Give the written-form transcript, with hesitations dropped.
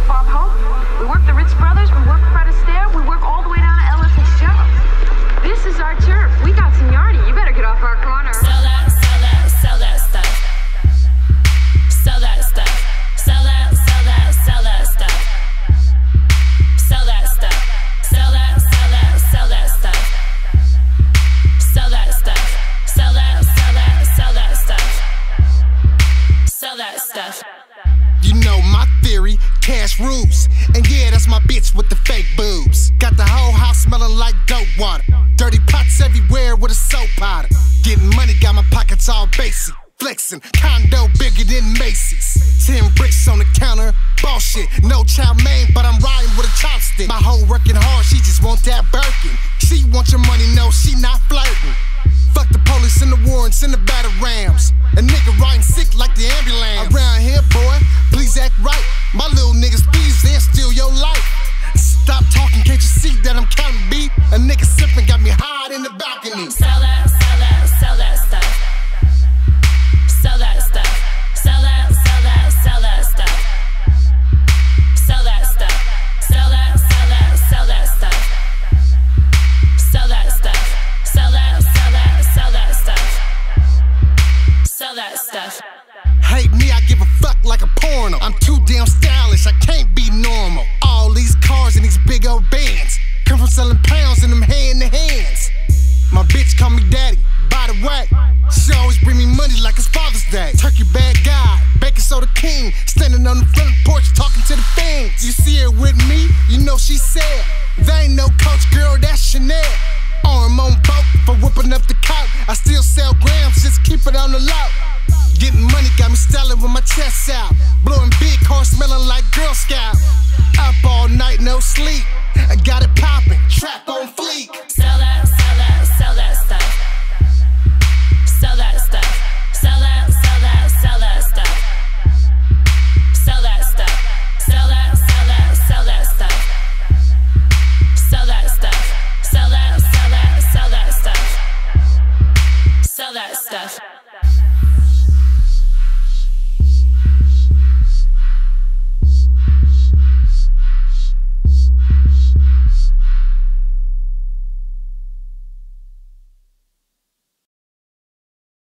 work Bob Hope, we work the Ritz Brothers, we work Fred Astaire, we work all the way down to Ella Fitzgerald. This is our turf. We got seniority. You better get off our corner. Sell that stuff. Sell that stuff. Sell that stuff. Sell that stuff. Sell that stuff. Sell that stuff. Sell that stuff. Sell that stuff. Sell that stuff. Sell that stuff. You know my theory, cash rules. And yeah, that's my bitch with the fake boobs. Got the whole house smelling like dope water. Dirty pots everywhere with a soap powder. Getting money, got my pockets all basic. Flexing, condo bigger than Macy's. 10 bricks on the counter, bullshit. No chow mein, but I'm riding with a chopstick. My hoe working hard, she just want that Birkin. She want your money, no, she not flirting. Fuck the police and the warrants and the battle rams. A nigga riding sick like the ambulance. Around here, boy, please act right. My little niggas thieves, they'll steal your life. Stop talking, can't you see that I'm counting beat? A nigga sipping got me high in the balcony. Sell that stuff. Sell that stuff. Sell that stuff. Sell that stuff. Sell that stuff. Sell that stuff. Sell that stuff. Sell that stuff. Sell that stuff. Sell that stuff. Sell that stuff. Hate me, I give a fuck like a porno. I'm too damn stylish, I can't be normal. All these cars and these big old bands come from selling pounds in them hand-to-hands. My bitch call me daddy, by the way. She always bring me money like it's Father's Day. Turkey bad guy, baking soda king, standing on the front porch talking to the fans. You see her with me, you know she sad.